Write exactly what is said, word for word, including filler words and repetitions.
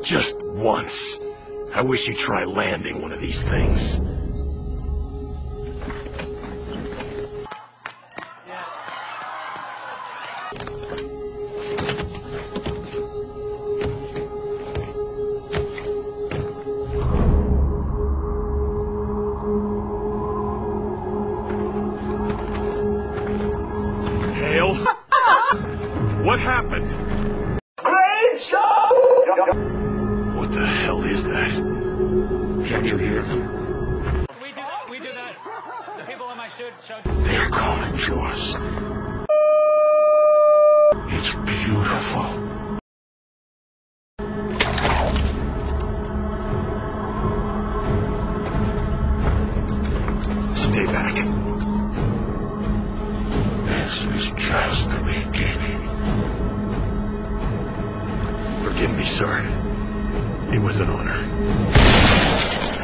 Just once. I wish you'd try landing one of these things. Hale? What happened? Great job! What the hell is that? Can you hear them? We do that. We do that. The people on my shoot showed. They're calling to us. It's beautiful. Stay back. This is just the beginning. Forgive me, sir. It was an honor.